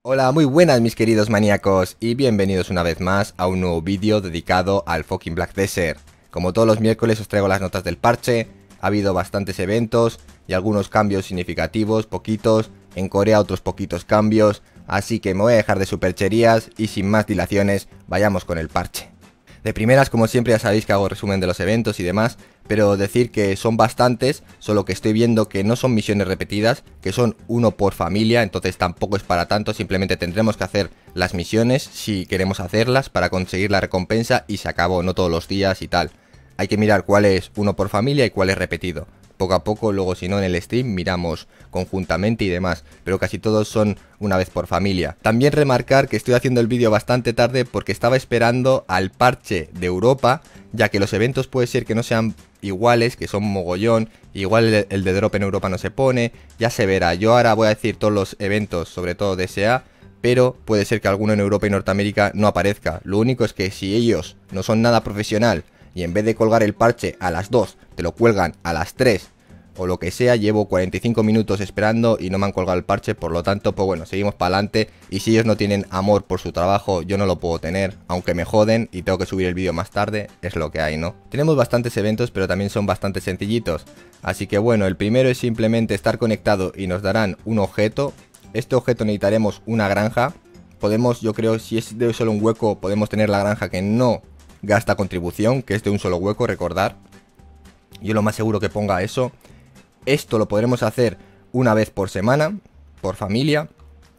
Hola, muy buenas mis queridos maníacos y bienvenidos una vez más a un nuevo vídeo dedicado al fucking Black Desert. Como todos los miércoles os traigo las notas del parche, ha habido bastantes eventos y algunos cambios significativos, poquitos, en Corea otros poquitos cambios, así que me voy a dejar de supercherías y sin más dilaciones vayamos con el parche. De primeras, como siempre, ya sabéis que hago resumen de los eventos y demás, pero decir que son bastantes, solo que estoy viendo que no son misiones repetidas, que son uno por familia, entonces tampoco es para tanto, simplemente tendremos que hacer las misiones si queremos hacerlas para conseguir la recompensa y se acabó, no todos los días y tal. Hay que mirar cuál es uno por familia y cuál es repetido. Poco a poco, luego si no en el stream miramos conjuntamente y demás, pero casi todos son una vez por familia. También remarcar que estoy haciendo el vídeo bastante tarde porque estaba esperando al parche de Europa, ya que los eventos puede ser que no sean iguales, que son mogollón, igual el de drop en Europa no se pone, ya se verá. Yo ahora voy a decir todos los eventos, sobre todo de SA, pero puede ser que alguno en Europa y Norteamérica no aparezca. Lo único es que si ellos no son nada profesional y en vez de colgar el parche a las 2 te lo cuelgan a las 3 o lo que sea, llevo 45 minutos esperando y no me han colgado el parche, por lo tanto, pues bueno, seguimos para adelante. Y si ellos no tienen amor por su trabajo, yo no lo puedo tener, aunque me joden y tengo que subir el vídeo más tarde, es lo que hay, ¿no? Tenemos bastantes eventos, pero también son bastante sencillitos, así que bueno, el primero es simplemente estar conectado y nos darán un objeto. Este objeto necesitaremos una granja, podemos, yo creo, si es de solo un hueco, podemos tener la granja que no gasta contribución, que es de un solo hueco, recordar. Yo lo más seguro que ponga eso. Esto lo podremos hacer una vez por semana, por familia.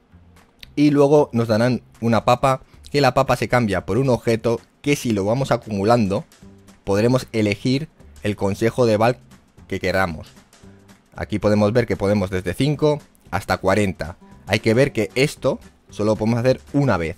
Y luego nos darán una papa, que la papa se cambia por un objeto que si lo vamos acumulando, podremos elegir el consejo de Valk que queramos. Aquí podemos ver que podemos desde 5 hasta 40. Hay que ver que esto solo lo podemos hacer una vez.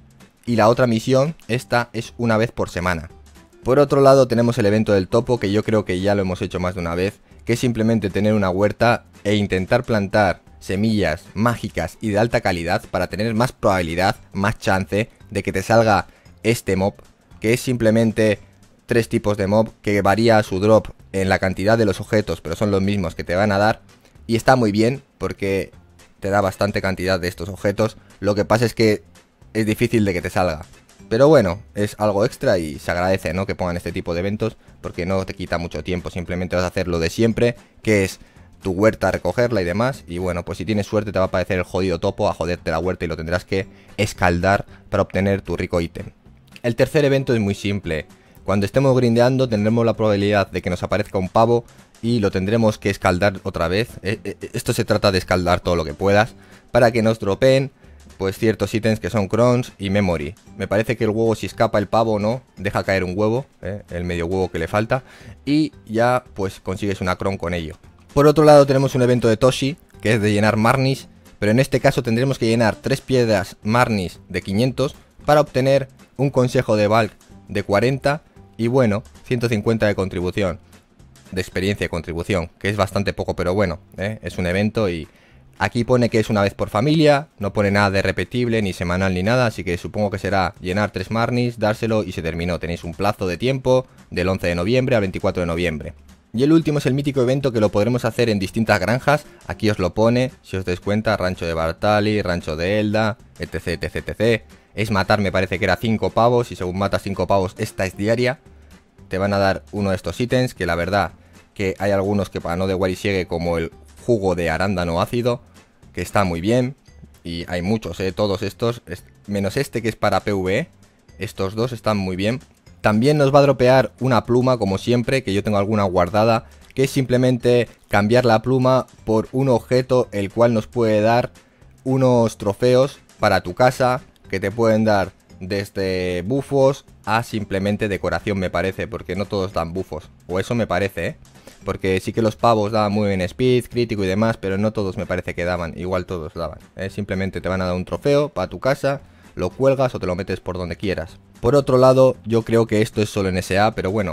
Y la otra misión, esta es una vez por semana. Por otro lado tenemos el evento del topo, que yo creo que ya lo hemos hecho más de una vez, que es simplemente tener una huerta e intentar plantar semillas mágicas y de alta calidad para tener más probabilidad, más chance de que te salga este mob, que es simplemente 3 tipos de mob que varía su drop en la cantidad de los objetos, pero son los mismos que te van a dar, y está muy bien porque te da bastante cantidad de estos objetos. Lo que pasa es que es difícil de que te salga. Pero bueno, es algo extra y se agradece, ¿no?, que pongan este tipo de eventos, porque no te quita mucho tiempo, simplemente vas a hacer lo de siempre, que es tu huerta, recogerla y demás. Y bueno, pues si tienes suerte te va a aparecer el jodido topo a joderte la huerta y lo tendrás que escaldar para obtener tu rico ítem. El tercer evento es muy simple. Cuando estemos grindeando tendremos la probabilidad de que nos aparezca un pavo y lo tendremos que escaldar otra vez. Esto se trata de escaldar todo lo que puedas para que nos dropeen pues ciertos ítems que son crons y memory. Me parece que el huevo, si escapa el pavo o no, deja caer un huevo, el medio huevo que le falta, y ya pues consigues una cron con ello. Por otro lado tenemos un evento de Toshi, que es de llenar marnis, pero en este caso tendremos que llenar 3 piedras marnis de 500 para obtener un consejo de Valk de 40 y bueno, 150 de contribución, de experiencia de contribución, que es bastante poco, pero bueno, es un evento y aquí pone que es una vez por familia, no pone nada de repetible, ni semanal, ni nada, así que supongo que será llenar 3 marnis, dárselo y se terminó. Tenéis un plazo de tiempo del 11 de noviembre al 24 de noviembre. Y el último es el mítico evento que lo podremos hacer en distintas granjas, aquí os lo pone, si os dais cuenta, rancho de Bartali, rancho de Elda, etc, etc, etc. Es matar, me parece que era 5 pavos, y según matas 5 pavos, esta es diaria. Te van a dar uno de estos ítems, que la verdad que hay algunos que para no de Warisiege, como el jugo de arándano ácido, que está muy bien, y hay muchos, todos estos, menos este que es para PvE, estos dos están muy bien. También nos va a dropear una pluma, como siempre, que yo tengo alguna guardada, que es simplemente cambiar la pluma por un objeto, el cual nos puede dar unos trofeos para tu casa, que te pueden dar desde bufos a simplemente decoración, me parece, porque no todos dan bufos, o eso me parece, porque sí que los pavos daban muy bien speed, crítico y demás, pero no todos me parece que daban, igual todos daban, simplemente te van a dar un trofeo para tu casa, lo cuelgas o te lo metes por donde quieras. Por otro lado, yo creo que esto es solo en SA, pero bueno,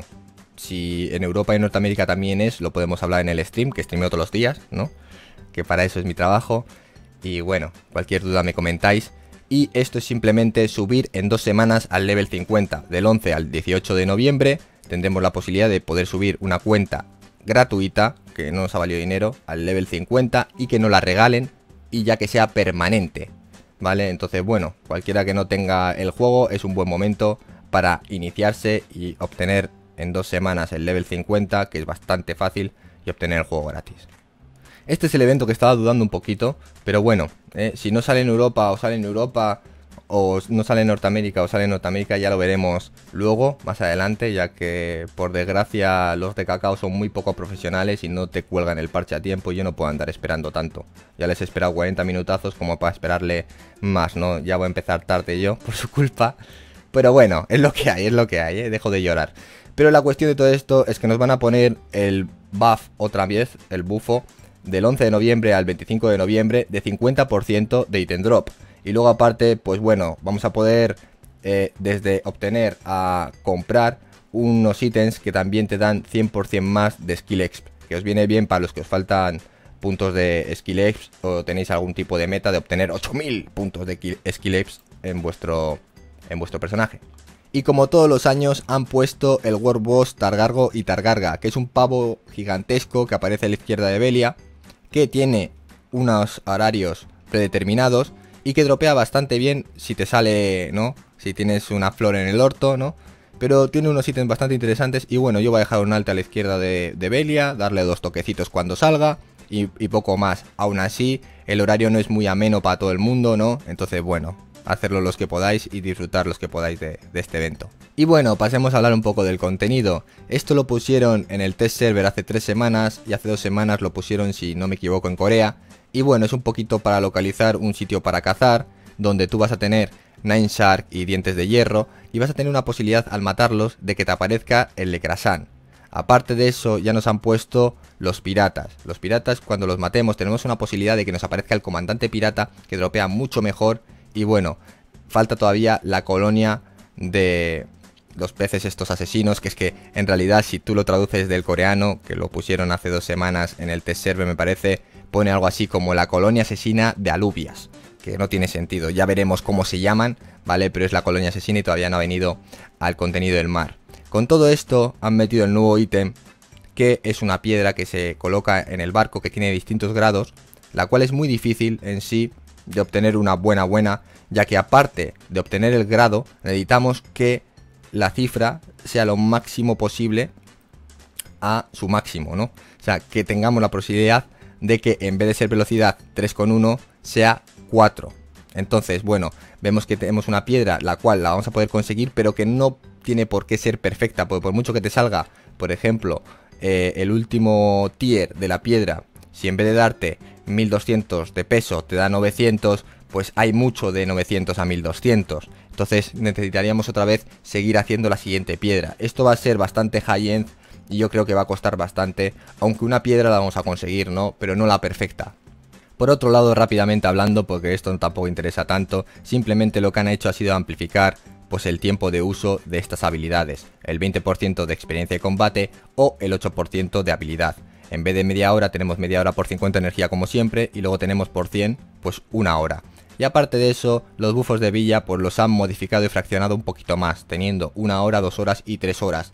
si en Europa y Norteamérica también es, lo podemos hablar en el stream, que streameo todos los días, ¿no?, que para eso es mi trabajo. Y bueno, cualquier duda me comentáis. Y esto es simplemente subir en 2 semanas al level 50, del 11 al 18 de noviembre, tendremos la posibilidad de poder subir una cuenta gratuita, que no nos ha valido dinero, al level 50 y que nos la regalen y ya que sea permanente. ¿vale? Entonces, bueno, cualquiera que no tenga el juego es un buen momento para iniciarse y obtener en 2 semanas el level 50, que es bastante fácil, y obtener el juego gratis. Este es el evento que estaba dudando un poquito, pero bueno, si no sale en Europa o sale en Europa, o no sale en Norteamérica o sale en Norteamérica, ya lo veremos luego, más adelante, ya que por desgracia los de Cacao son muy poco profesionales y no te cuelgan el parche a tiempo y yo no puedo andar esperando tanto. Ya les he esperado 40 minutazos como para esperarle más, ¿no? Ya voy a empezar tarde yo, por su culpa. Pero bueno, es lo que hay, dejo de llorar. Pero la cuestión de todo esto es que nos van a poner el buff otra vez, el bufo, del 11 de noviembre al 25 de noviembre de 50% de item drop. Y luego aparte, pues bueno, vamos a poder desde obtener a comprar unos ítems que también te dan 100% más de skill exp, que os viene bien para los que os faltan puntos de skill exp o tenéis algún tipo de meta de obtener 8000 puntos de skill exp en vuestro personaje. Y como todos los años han puesto el World Boss Targargo y Targarga, que es un pavo gigantesco que aparece a la izquierda de Belia, que tiene unos horarios predeterminados y que dropea bastante bien si te sale, ¿no? Si tienes una flor en el orto, ¿no? Pero tiene unos ítems bastante interesantes y bueno, yo voy a dejar un alto a la izquierda de Belia, darle 2 toquecitos cuando salga y poco más. Aún así, el horario no es muy ameno para todo el mundo, ¿no? Entonces, bueno, hacerlo los que podáis y disfrutar los que podáis de este evento. Y bueno, pasemos a hablar un poco del contenido. Esto lo pusieron en el test server hace 3 semanas y hace 2 semanas lo pusieron, si no me equivoco, en Corea. Y bueno, es un poquito para localizar un sitio para cazar, donde tú vas a tener Nine Shark y dientes de hierro, y vas a tener una posibilidad al matarlos de que te aparezca el Lecrasan. Aparte de eso, ya nos han puesto los piratas. Los piratas, cuando los matemos, tenemos una posibilidad de que nos aparezca el comandante pirata, que dropea mucho mejor. Y bueno, falta todavía la colonia de los peces estos asesinos, que es que en realidad si tú lo traduces del coreano, que lo pusieron hace 2 semanas en el test server me parece, pone algo así como la colonia asesina de alubias, que no tiene sentido. Ya veremos cómo se llaman, ¿vale? Pero es la colonia asesina y todavía no ha venido al contenido del mar. Con todo esto han metido el nuevo ítem, que es una piedra que se coloca en el barco, que tiene distintos grados, la cual es muy difícil en sí de obtener una buena, ya que aparte de obtener el grado, necesitamos que la cifra sea lo máximo posible a su máximo, ¿no? O sea, que tengamos la posibilidad de que en vez de ser velocidad 3,1 sea 4. Entonces, bueno, vemos que tenemos una piedra la cual la vamos a poder conseguir, pero que no tiene por qué ser perfecta, porque por mucho que te salga, por ejemplo, el último tier de la piedra, si en vez de darte 1200 de peso te da 900, pues hay mucho de 900 a 1200. Entonces necesitaríamos otra vez seguir haciendo la siguiente piedra. Esto va a ser bastante high-end y yo creo que va a costar bastante, aunque una piedra la vamos a conseguir, ¿no? Pero no la perfecta. Por otro lado, rápidamente hablando, porque esto tampoco interesa tanto, simplemente lo que han hecho ha sido amplificar pues el tiempo de uso de estas habilidades, el 20% de experiencia de combate o el 8% de habilidad. En vez de media hora tenemos media hora por 50 energía como siempre y luego tenemos por 100 pues 1 hora. Y aparte de eso, los bufos de Villa pues los han modificado y fraccionado un poquito más, teniendo 1 hora, 2 horas y 3 horas.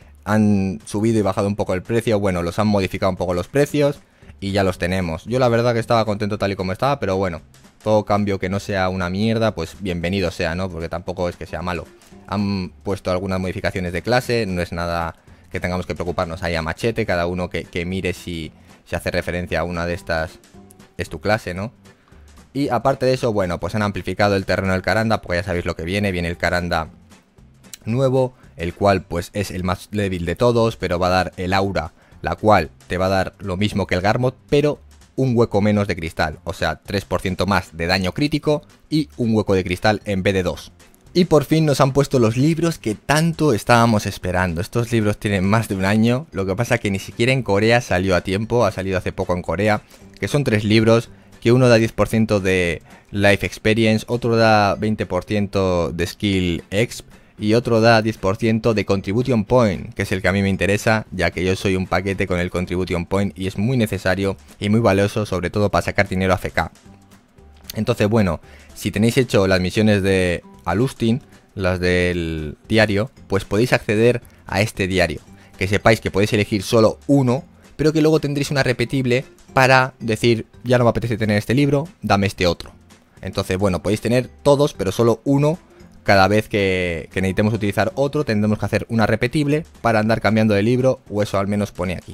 Han subido y bajado un poco el precio, bueno, los han modificado un poco los precios y ya los tenemos. Yo la verdad que estaba contento tal y como estaba, pero bueno, todo cambio que no sea una mierda, pues bienvenido sea, ¿no? Porque tampoco es que sea malo. Han puesto algunas modificaciones de clase, no es nada que tengamos que preocuparnos ahí a machete, cada uno que mire si hace referencia a una de estas es tu clase, ¿no? Y aparte de eso, bueno, pues han amplificado el terreno del Karanda, porque ya sabéis lo que viene el Karanda nuevo, el cual pues es el más débil de todos, pero va a dar el aura, la cual te va a dar lo mismo que el Garmod, pero un hueco menos de cristal, o sea, 3% más de daño crítico y un hueco de cristal en vez de 2. Y por fin nos han puesto los libros que tanto estábamos esperando. Estos libros tienen más de un año, lo que pasa que ni siquiera en Corea salió a tiempo, ha salido hace poco en Corea, que son 3 libros, que uno da 10% de Life Experience, otro da 20% de Skill Exp y otro da 10% de Contribution Point, que es el que a mí me interesa, ya que yo soy un paquete con el Contribution Point y es muy necesario y muy valioso, sobre todo para sacar dinero a FK. Entonces, bueno, si tenéis hecho las misiones de Alustin, las del diario, pues podéis acceder a este diario. Que sepáis que podéis elegir solo uno, pero que luego tendréis una repetible para decir, ya no me apetece tener este libro, dame este otro. Entonces, bueno, podéis tener todos, pero solo uno. Cada vez que necesitemos utilizar otro, tendremos que hacer una repetible para andar cambiando de libro, o eso al menos pone aquí.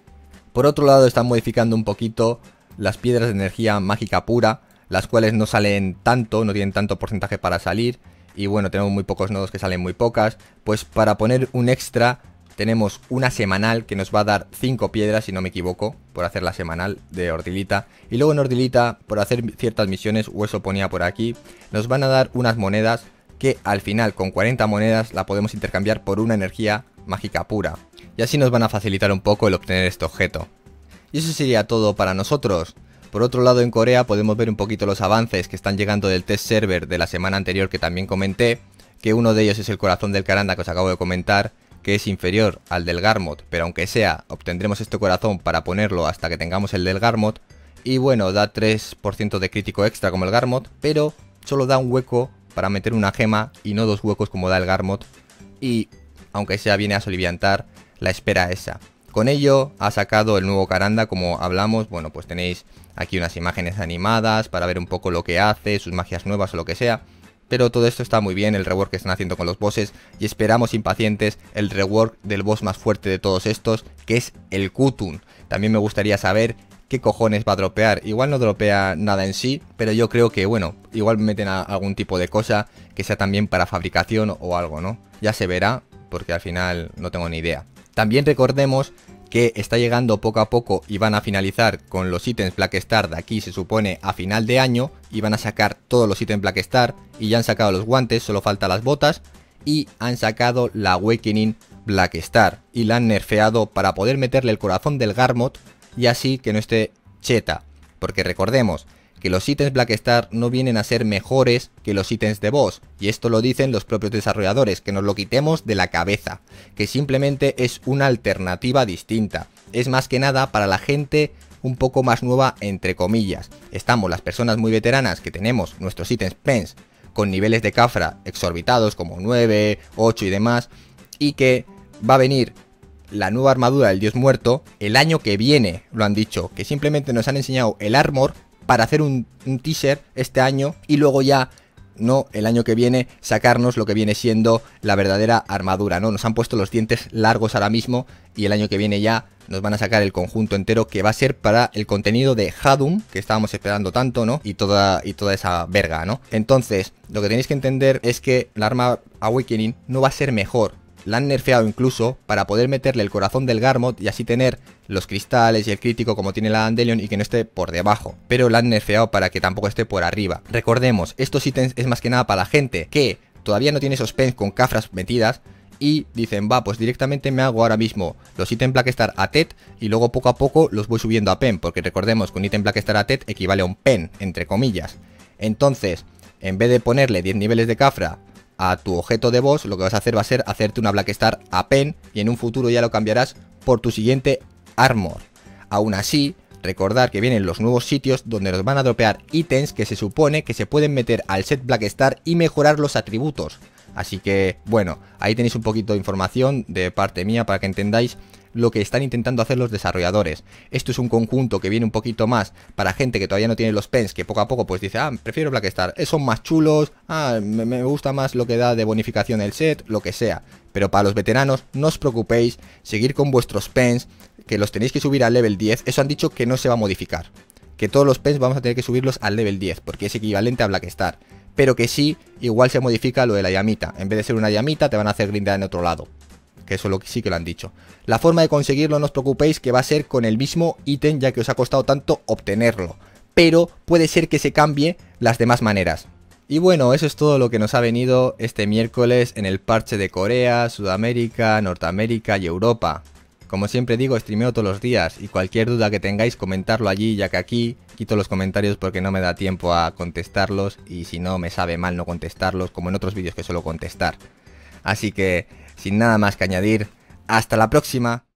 Por otro lado, están modificando un poquito las piedras de energía mágica pura, las cuales no salen tanto, no tienen tanto porcentaje para salir. Y bueno, tenemos muy pocos nodos que salen muy pocas. Pues para poner un extra, tenemos una semanal que nos va a dar 5 piedras, si no me equivoco, por hacer la semanal de Ordilita. Y luego en Ordilita, por hacer ciertas misiones, o eso ponía por aquí, nos van a dar unas monedas que al final con 40 monedas la podemos intercambiar por una energía mágica pura. Y así nos van a facilitar un poco el obtener este objeto. Y eso sería todo para nosotros. Por otro lado, en Corea podemos ver un poquito los avances que están llegando del test server de la semana anterior que también comenté, que uno de ellos es el corazón del Karanda que os acabo de comentar, que es inferior al del Garmot, pero aunque sea, obtendremos este corazón para ponerlo hasta que tengamos el del Garmot. Y bueno, da 3% de crítico extra como el Garmot, pero solo da un hueco para meter una gema y no 2 huecos como da el Garmot. Y aunque sea, viene a soliviantar la espera esa. Con ello ha sacado el nuevo Karanda, como hablamos. Bueno, pues tenéis aquí unas imágenes animadas para ver un poco lo que hace, sus magias nuevas o lo que sea. Pero todo esto está muy bien, el rework que están haciendo con los bosses, y esperamos impacientes el rework del boss más fuerte de todos estos, que es el Kutun. También me gustaría saber qué cojones va a dropear. Igual no dropea nada en sí, pero yo creo que, bueno, igual meten algún tipo de cosa que sea también para fabricación o algo, ¿no? Ya se verá, porque al final no tengo ni idea. También recordemos que está llegando poco a poco y van a finalizar con los ítems Black Star de aquí, se supone a final de año, y van a sacar todos los ítems Black Star, y ya han sacado los guantes, solo faltan las botas, y han sacado la Awakening Black Star, y la han nerfeado para poder meterle el corazón del Garmot, y así que no esté cheta, porque recordemos que los ítems Black Star no vienen a ser mejores que los ítems de boss, y esto lo dicen los propios desarrolladores, que nos lo quitemos de la cabeza, que simplemente es una alternativa distinta, es más que nada para la gente un poco más nueva entre comillas. Estamos las personas muy veteranas que tenemos nuestros ítems pens con niveles de cafra exorbitados como 9, 8 y demás, y que va a venir la nueva armadura del dios muerto el año que viene, lo han dicho, que simplemente nos han enseñado el armor para hacer un teaser este año y luego ya, no, el año que viene sacarnos lo que viene siendo la verdadera armadura, ¿no? Nos han puesto los dientes largos ahora mismo y el año que viene ya nos van a sacar el conjunto entero que va a ser para el contenido de Hadum, que estábamos esperando tanto, ¿no? Y toda esa verga, ¿no? Entonces, lo que tenéis que entender es que la arma Awakening no va a ser mejor. La han nerfeado incluso para poder meterle el corazón del Garmot y así tener los cristales y el crítico como tiene la Dandelion y que no esté por debajo. Pero la han nerfeado para que tampoco esté por arriba. Recordemos, estos ítems es más que nada para la gente que todavía no tiene esos pens con cafras metidas y dicen, va, pues directamente me hago ahora mismo los ítems Black Star a TET y luego poco a poco los voy subiendo a pen, porque recordemos que un ítem Black Star a TET equivale a un pen, entre comillas. Entonces, en vez de ponerle 10 niveles de cafra a tu objeto de boss, lo que vas a hacer va a ser hacerte una Black Star a pen y en un futuro ya lo cambiarás por tu siguiente armor. Aún así, recordar que vienen los nuevos sitios donde nos van a dropear ítems que se supone que se pueden meter al set Black Star y mejorar los atributos. Así que, bueno, ahí tenéis un poquito de información de parte mía para que entendáis lo que están intentando hacer los desarrolladores. Esto es un conjunto que viene un poquito más para gente que todavía no tiene los pens, que poco a poco pues dice, ah, prefiero Black Star, son más chulos, ah, me gusta más lo que da de bonificación el set, lo que sea. Pero para los veteranos, no os preocupéis, seguir con vuestros pens, que los tenéis que subir al level 10, eso han dicho que no se va a modificar. Que todos los pens vamos a tener que subirlos al level 10, porque es equivalente a Black Star. Pero que sí, igual se modifica lo de la llamita. En vez de ser una llamita, te van a hacer grindar en otro lado. Que eso sí que lo han dicho. La forma de conseguirlo, no os preocupéis, que va a ser con el mismo ítem, ya que os ha costado tanto obtenerlo. Pero puede ser que se cambie las demás maneras. Y bueno, eso es todo lo que nos ha venido este miércoles en el parche de Corea, Sudamérica, Norteamérica y Europa. Como siempre digo, streameo todos los días y cualquier duda que tengáis, comentarlo allí, ya que aquí quito los comentarios porque no me da tiempo a contestarlos y si no me sabe mal no contestarlos, como en otros vídeos que suelo contestar. Así que, sin nada más que añadir, ¡hasta la próxima!